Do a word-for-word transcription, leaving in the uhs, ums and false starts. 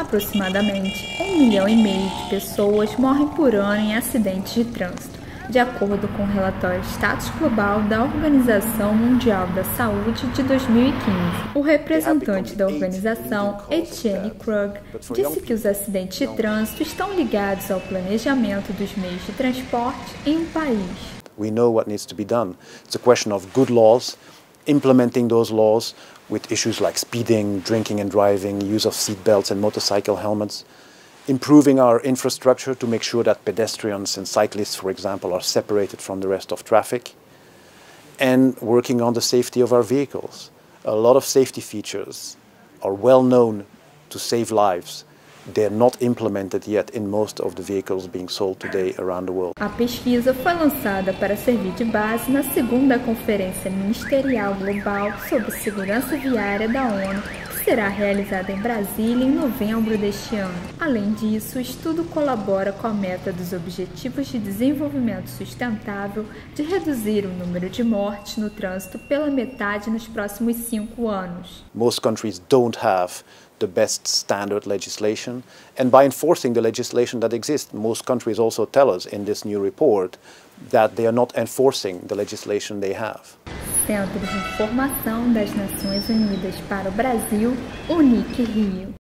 Aproximadamente um milhão e meio de pessoas morrem por ano em acidentes de trânsito, de acordo com o relatório Status Global da Organização Mundial da Saúde de dois mil e quinze. O representante da organização, Etienne Krug, disse que os acidentes de trânsito estão ligados ao planejamento dos meios de transporte em um país. We know what needs to be done. It's a question of good laws, implementing those laws with issues like speeding, drinking and driving, use of seat belts and motorcycle helmets, improving our infrastructure to make sure that pedestrians and cyclists, for example, are separated from the rest of traffic, and working on the safety of our vehicles. A lot of safety features are well known to save lives. They're not implemented yet in most of the vehicles being sold today around the world. A pesquisa foi lançada para servir de base na segunda Conferência Ministerial Global sobre Segurança Viária da ONU, que será realizada em Brasília em novembro deste ano. Além disso, o estudo colabora com a meta dos Objetivos de Desenvolvimento Sustentável de reduzir o número de mortes no trânsito pela metade nos próximos cinco anos. Most countries don't have the best standard legislation, and by enforcing the legislation that exists, most countries also tell us in this new report that they are not enforcing the legislation they have. Centro de Informação das Nações Unidas para o Brasil, UNIC Rio.